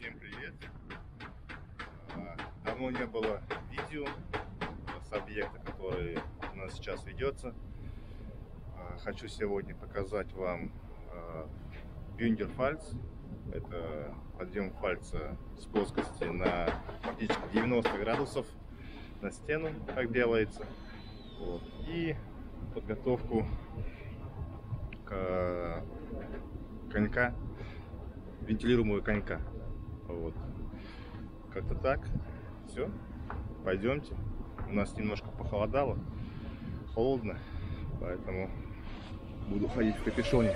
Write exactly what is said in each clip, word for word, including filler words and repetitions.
Всем привет! Давно не было видео с объекта, который у нас сейчас ведется. Хочу сегодня показать вам Bündnerfalz. Это подъем фальца с плоскости на практически девяносто градусов на стену, как делается. Вот. И подготовку к конька, вентилируемого конька. Вот. Как-то так. Все. Пойдемте. У нас немножко похолодало. Холодно. Поэтому буду ходить в капюшоне.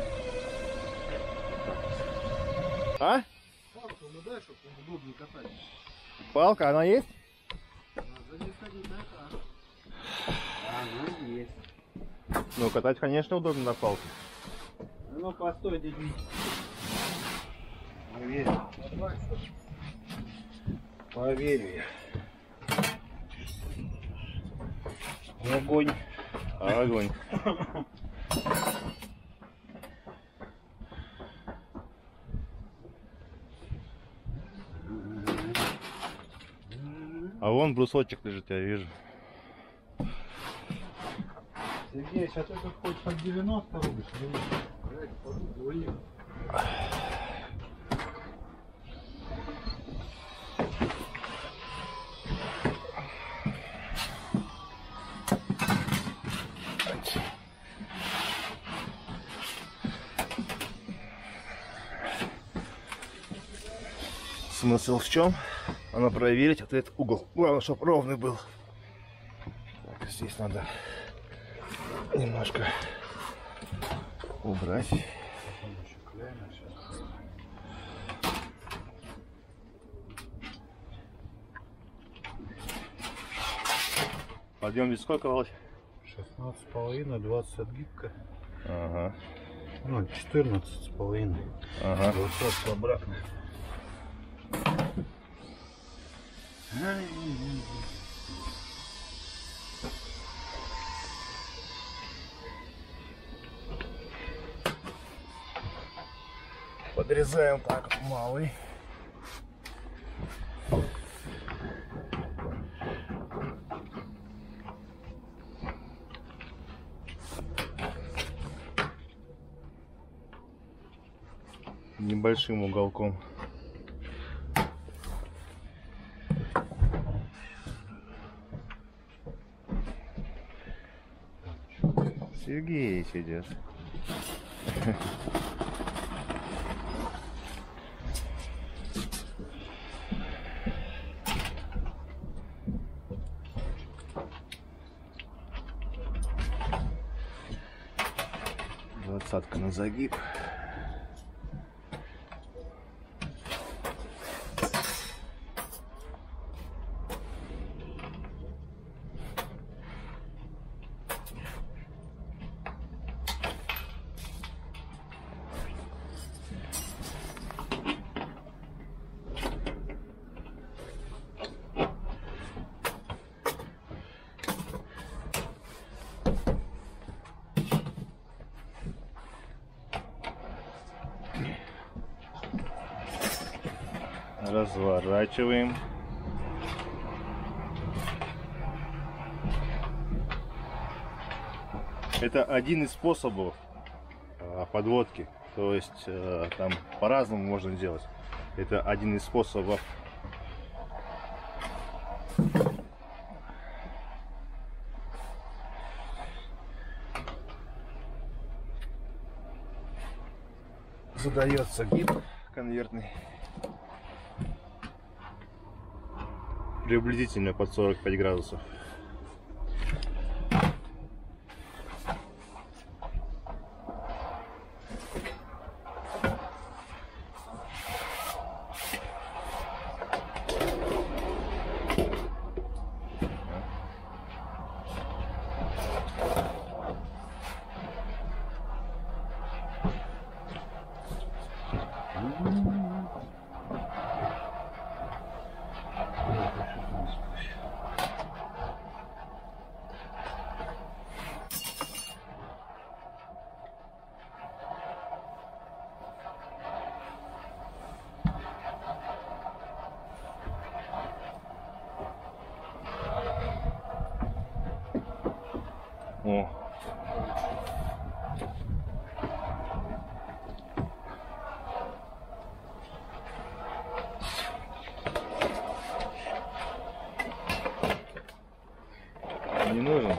А? Палку ну дай, чтобы удобнее катать. Палка, она есть? Надо не ходить на это. Она есть. Ну, катать, конечно, удобно на палке. Ну, постой, дядь. Поверь. Поверь. Огонь. Огонь. А вон брусочек лежит, я вижу. Сергей, сейчас это хоть под девяносто рубишь. Смысл в чем? Надо проверить вот этот угол. Главное, чтобы ровный был. Так, здесь надо немножко убрать. Подъем здесь сколько, Володь? шестнадцать с половиной, двадцать отгибка. Ага. Ну, четырнадцать с половиной. Ага. двадцать обратно. Подрезаем так малый. Небольшим уголком. Сергей идет. Двадцатка на загиб. Разворачиваем. Это один из способов а, подводки. То есть а, там по-разному можно делать. Это один из способов. Задается гиб конвертный. Приблизительно под сорок пять градусов. О. Не нужен.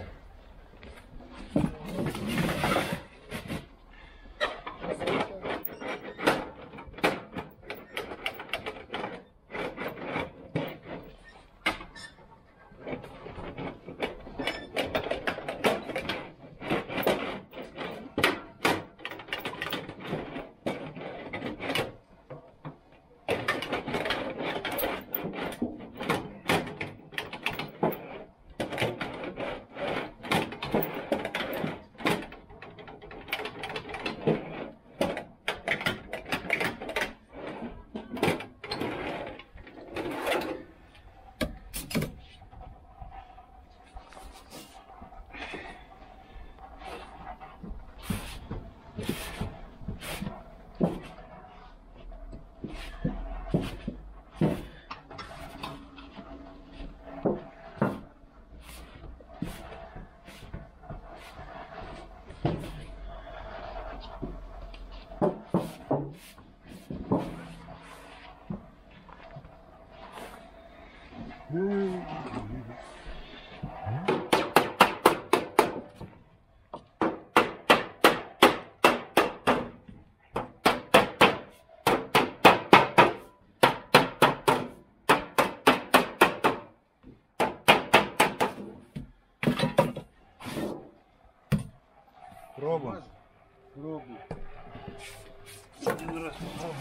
Пробуем. Пробуй. Один раз.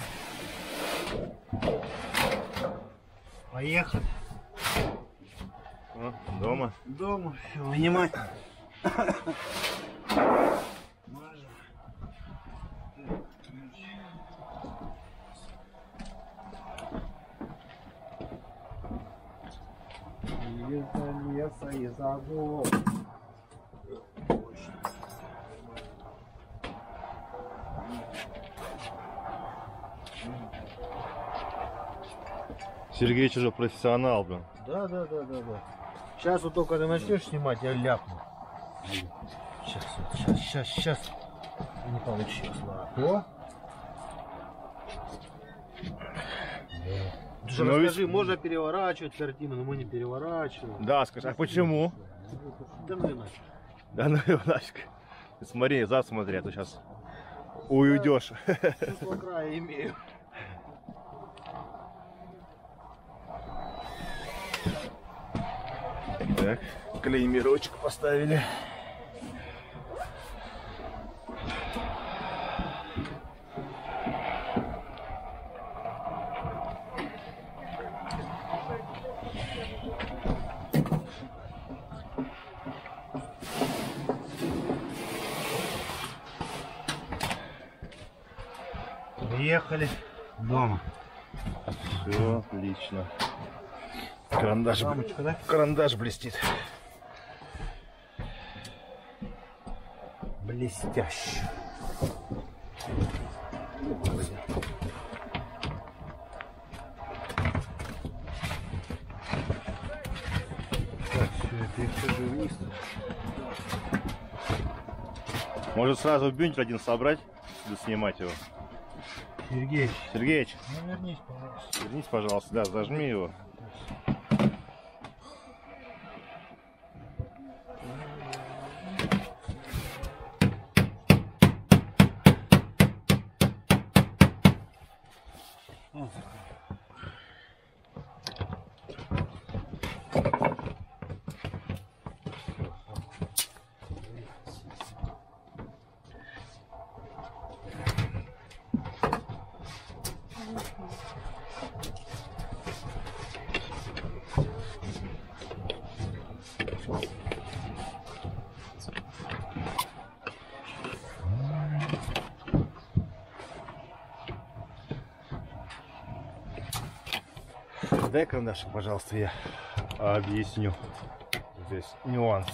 Поехали. О, дома. Дома. Вынимать. Из-за леса, из-за гор. Сергеич уже профессионал, блин. Да, да, да, да, да. Сейчас вот только ты начнешь снимать, я ляпну. Сейчас, сейчас, сейчас, сейчас. Не получилось, ладно. Ты же Ну, расскажи, ведь- можно переворачивать картину, но мы не переворачиваем. Да, скажи, а почему? Да ну иначе. Да ну его нафиг. Ты смотри, зад смотри, а то сейчас уйдешь. Чувство края имею. Так, клеймерочек поставили. Приехали дома. Все отлично. Карандаш, Рамочка, да? карандаш блестит. Блестяще. Так, все, это их все же вниз. Может сразу бюнтик один собрать, да снимать его. Сергей, Сергеич, ну вернись, пожалуйста. вернись, пожалуйста, да, зажми его. Дай карандашик, пожалуйста, я объясню здесь нюанс.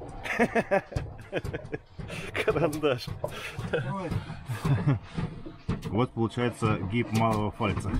Карандаш. Вот получается гиб малого фальца.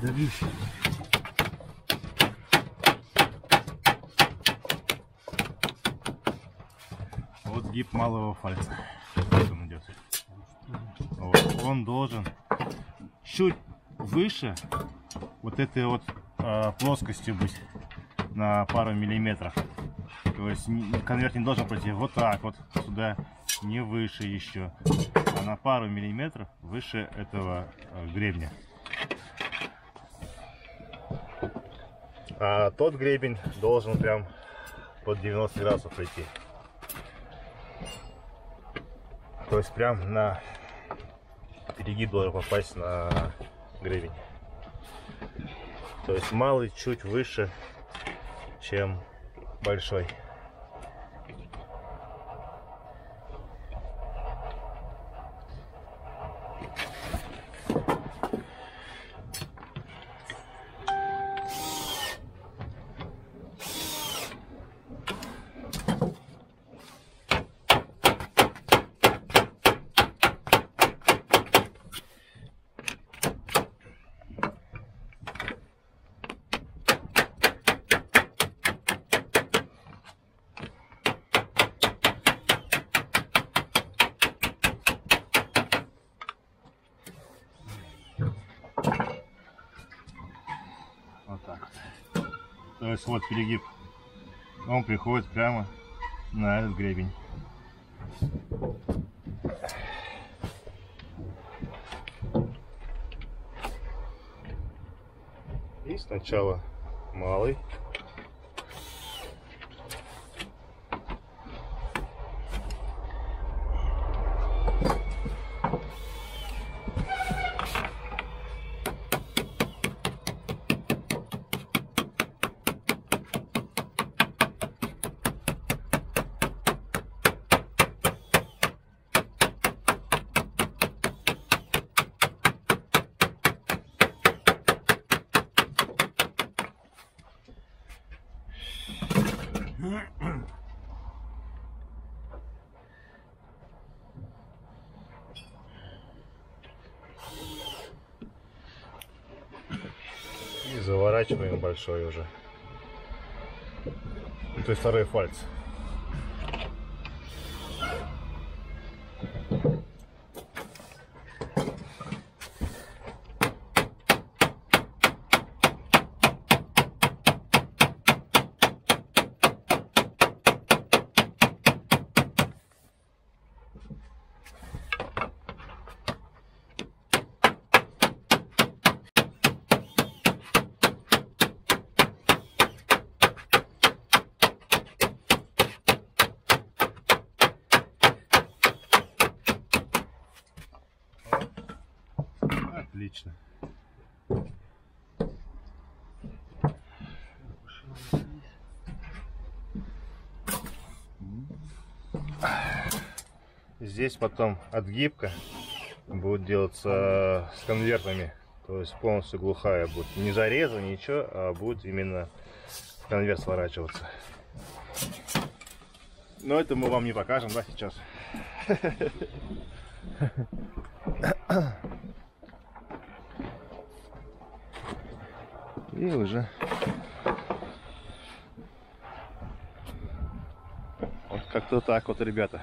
Вот гиб малого фальца. Вот он идет. Вот. Он должен чуть выше вот этой вот э, плоскости быть на пару миллиметров. То есть конверт не должен пройти вот так вот сюда, не выше еще, а на пару миллиметров выше этого э, гребня. А тот гребень должен прям под девяносто градусов пройти. То есть прям на перегиб должен попасть на гребень. То есть малый чуть выше, чем большой. Вот так вот. То есть вот перегиб, он приходит прямо на этот гребень. И сначала малый. И заворачиваем большой уже. То есть второй фальц. Отлично. Здесь потом отгибка будет делаться с конвертами, то есть полностью глухая будет, не зареза, ничего, а будет именно конверт сворачиваться. Но это мы вам не покажем, да, сейчас. И уже вот как-то так вот, ребята.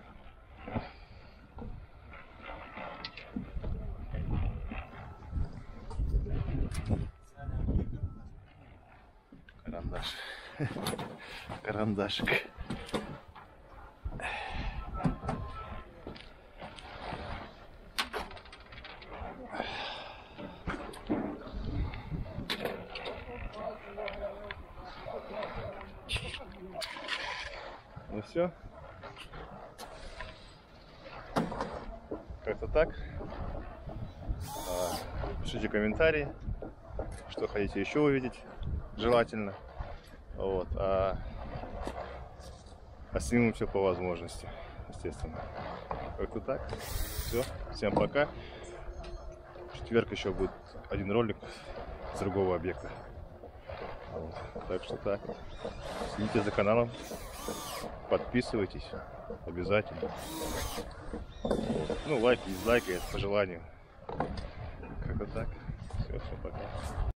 Карандаш. Карандашик. Ну все. Как-то так. Пишите комментарии, что хотите еще увидеть, желательно. Вот. А, а снимем все по возможности, естественно. Как-то так. Все. Всем пока. В четверг еще будет один ролик с другого объекта. Вот. Так что так. Следите за каналом. Подписывайтесь обязательно. Ну, лайки, дизлайки, это по желанию. как-то так. Все, все, пока.